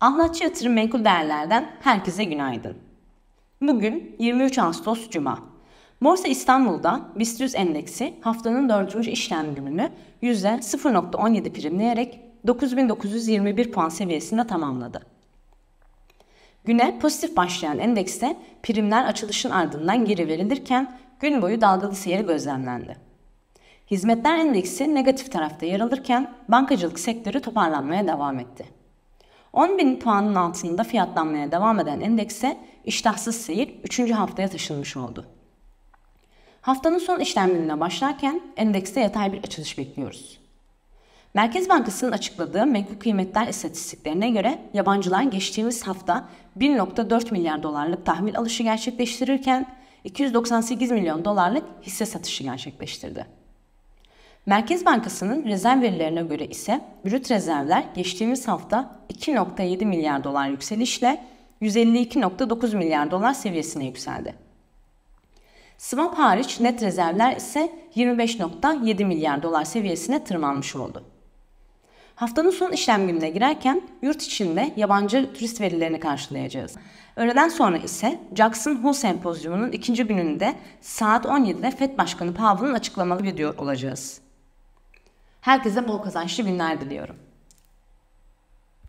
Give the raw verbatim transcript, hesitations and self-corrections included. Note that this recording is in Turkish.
Ahlatçı Yatırım Menkul Değerler'den herkese günaydın. Bugün yirmi üç Ağustos Cuma. Borsa İstanbul'da BIST yüz endeksi haftanın dördüncü işlem gününü yüzde sıfır virgül on yedi primleyerek dokuz bin dokuz yüz yirmi bir puan seviyesinde tamamladı. Güne pozitif başlayan endekste primler açılışın ardından geri verilirken gün boyu dalgalı seyir gözlemlendi. Hizmetler endeksi negatif tarafta yer alırken bankacılık sektörü toparlanmaya devam etti. on bin puanın altında fiyatlanmaya devam eden endekse iştahsız seyir üçüncü haftaya taşınmış oldu. Haftanın son işlem gününe başlarken endekste yatay bir açılış bekliyoruz. Merkez Bankası'nın açıkladığı menkul kıymetler istatistiklerine göre yabancılar geçtiğimiz hafta bir virgül dört milyar dolarlık tahvil alışı gerçekleştirirken iki yüz doksan sekiz milyon dolarlık hisse satışı gerçekleştirdi. Merkez Bankası'nın rezerv verilerine göre ise brüt rezervler geçtiğimiz hafta iki virgül yedi milyar dolar yükselişle yüz elli iki virgül dokuz milyar dolar seviyesine yükseldi. Swap hariç net rezervler ise yirmi beş virgül yedi milyar dolar seviyesine tırmanmış oldu. Haftanın son işlem gününe girerken yurt içinde yabancı turist verilerini karşılayacağız. Öğleden sonra ise Jackson Hole Sempozyumu'nun ikinci gününde saat on yedide Fed Başkanı Powell'ın açıklamaları video olacağız. Herkese bol kazançlı günler diliyorum.